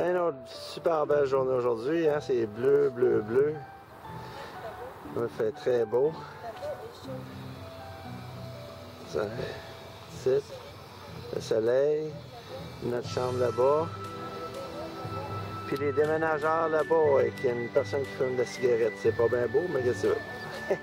Une autre super belle journée aujourd'hui, hein? C'est bleu, bleu, bleu. Il fait très beau. Ça, ici, le soleil, notre chambre là-bas. Puis les déménageurs là-bas avec une personne qui fume de la cigarette. C'est pas bien beau, mais qu'est-ce que c'est?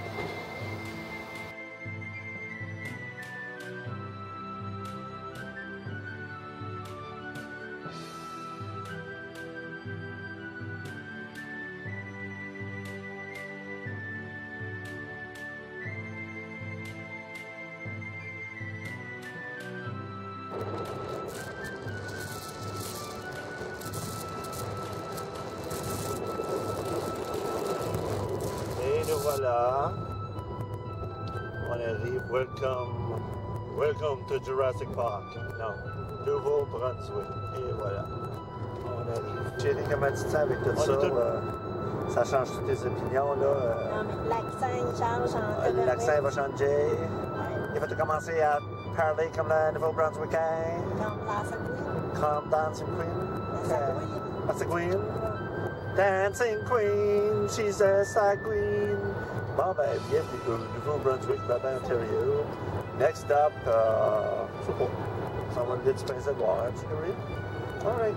Et nous voilà. On arrive. Welcome to Jurassic Park. Non, Nouveau-Brunswick. Et voilà. On arrive. Chérie, comment tu te sens avec tout ça? Ça change toutes tes opinions, là. Non, mais l'accent, il change en L'accent va changer. Ouais. Il va te commencer à parler comme le Nouveau-Brunswickais. Comme Dancing Queen. Comme Dancing Queen. Dancing Queen. Dancing Queen. Dancing Queen, she's a star queen. Bon, ben, bienvenue au Nouveau-Brunswick, Brabant, Ontario. Next up, je sais pas. Ça va le du Prince-Édouard, tu sais, alright.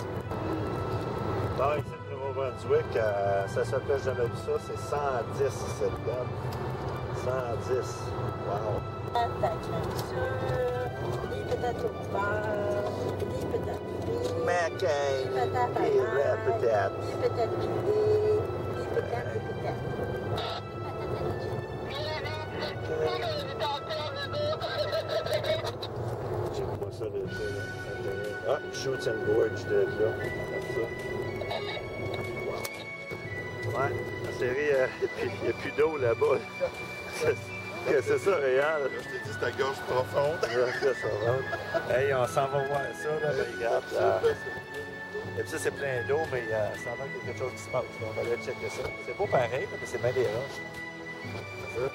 Bon, ici, le Nouveau-Brunswick, ça s'appelle, jamais vu ça, c'est 110 cette dame. 110. Wow. Patates des patates au beurre, des patates frites, Macaine, des patates à et l'ail, la patate. des patates grillées, des patates, des patates. Check-moi ça, là. Ah, Shoots and Gorge de là. Ouais, la série, il n'y a plus d'eau là-bas. C'est ça, réel. Je t'ai dit, c'est ta gorge profonde. Hey, on s'en va voir ça, là, regarde. Et puis ça, c'est plein d'eau, mais ça a l'air qu'il y a quelque chose qui se passe. On va aller checker ça. C'est beau pareil, mais c'est bien des roches. C'est ça.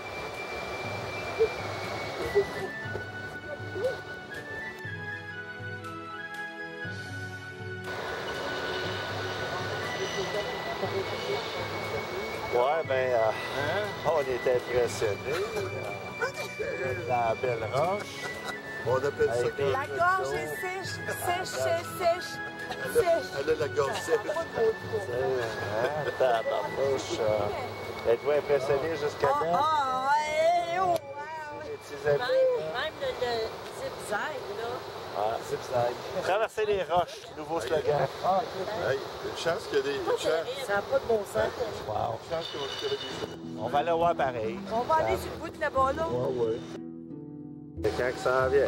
Ouais, ben, on est impressionnés. La belle roche. On appelle ça Avec gorge. La gorge est sèche, sèche. Elle a la gorge sèche. Tabarnouche. Êtes-vous impressionné jusqu'à maintenant? Wow! Les petits amis. Même le zip-zag, là. Ah, zip-zag. Traverser les roches, nouveau slogan. Hey, une chance qu'il y a des. Une chance, Ça n'a pas de bon sens. Wow. une chance qu'il y a des. On va aller voir pareil. On va aller sur le bout de là-bas, là. Ouais, ouais. C'est quand que ça en vient?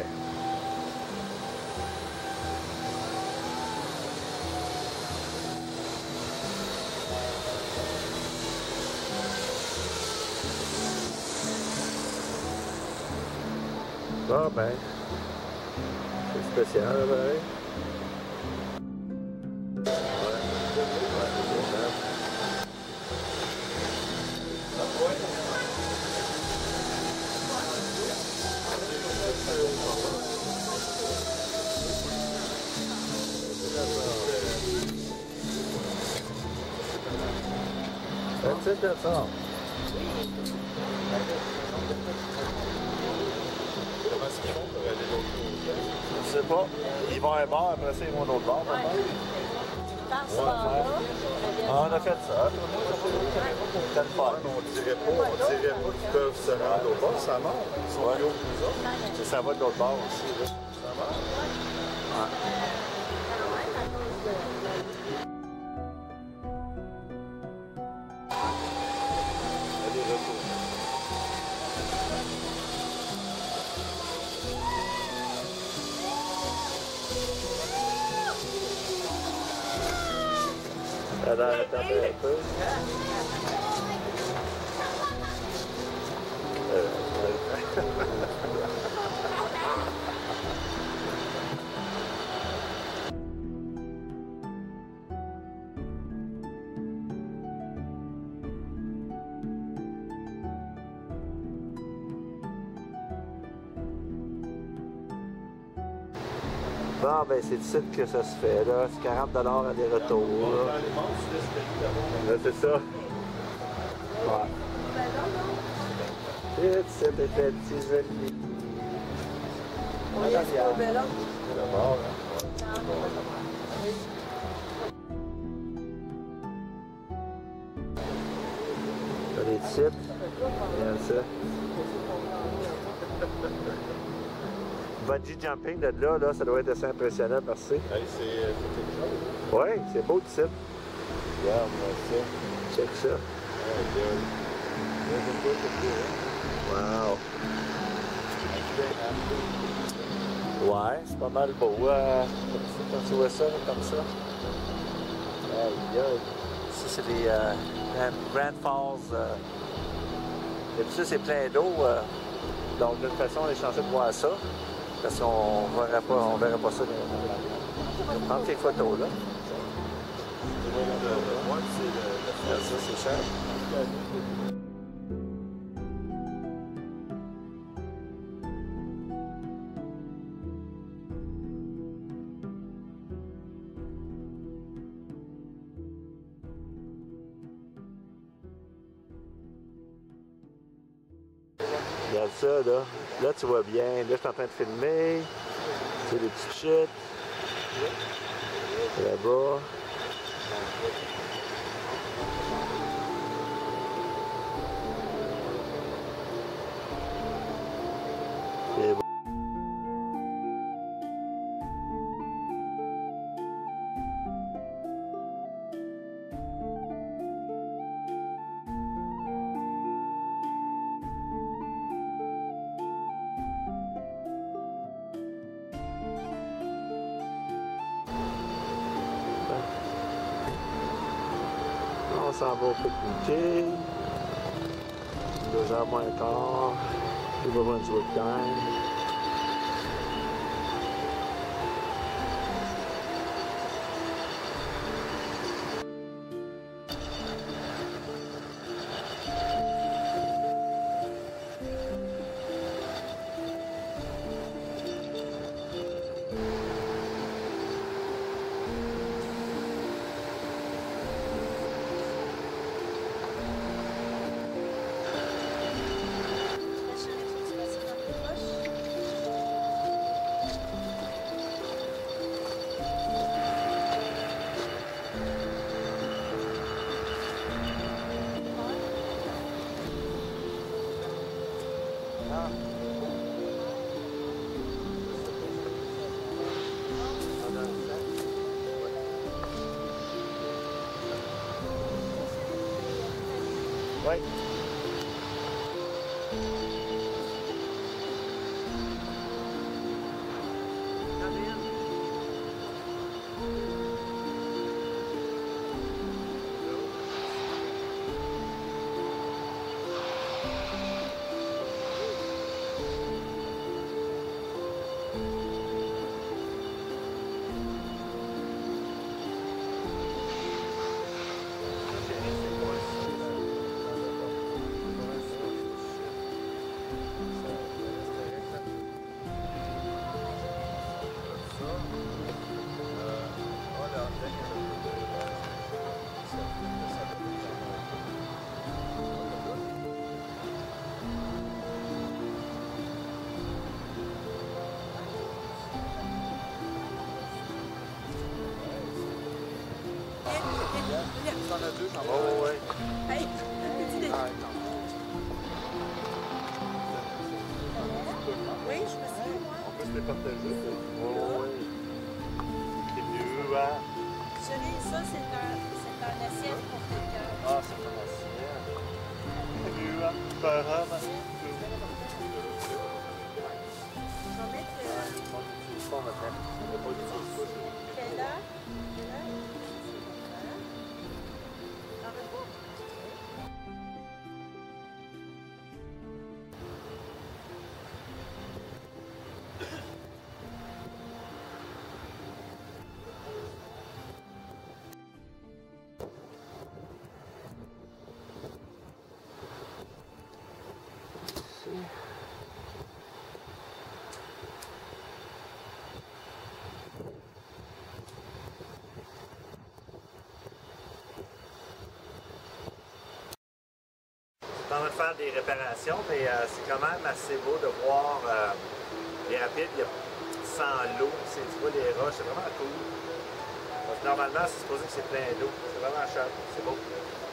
Bon, ben. C'est spécial, ben. That's it, that's all. Comment est-ce qu'ils font pour aller l'autre côté? Je sais pas. Ils vont à un bar, après ça, ils vont à l'autre bar. On a fait ça. C'était le fun. On dirait pas qu'ils peuvent se rendre au bas, ça mort. Ils sont plus hauts que nous autres. Ça va de l'autre bar aussi. Là. Ça mort. Aller-retour. Ça doit attendre un peu. Bon, ben c'est ici que ça se fait, là. C'est 40 aller-retour. Là, c'est ça. Ouais. C'était petit joli. On y est au bel homme. D'abord, les types. Regarde ça. Bungee jumping de là, ça doit être assez impressionnant parce que Hey, c'est quelque chose. oui, c'est beau le type. Regarde ça. Check ça. Wow. Ouais, c'est pas mal beau. Quand tu vois ça, comme ça. Aïe, aïe. Ça, c'est les Grand Falls. Et puis ça, c'est plein d'eau. Donc, d'une façon, on est chanceux de voir ça. Parce qu'on ne verra pas ça. On va prendre ces photos, là. Ça, c'est cher. Regarde ça, là. Là, tu vois bien. Là, je suis en train de filmer. C'est des petites chutes. Là-bas. Et bon. On s'en va au pique-niquer. 2h moins quart. New Brunswick time. Oui. T'en as deux, Oh, oui. Hey, petite idée. Oui, je me suis moi. On peut se les partager. Oh, oui. C'est mieux, hein? Chérie, ça, c'est un assiette pour quelqu'un. Ah, c'est pas facile. C'est mieux, hein? Par an, hein? Je vais mettre On n'utilise pas maintenant. On n'a pas d'utilisation. quelle heure? Quelle heure? T'en veux pas? en train de faire des réparations, mais c'est quand même assez beau de voir les rapides. Il y a sans l'eau, tu vois les roches, c'est vraiment cool. Donc, normalement, c'est supposé que c'est plein d'eau. C'est vraiment chouette, c'est beau.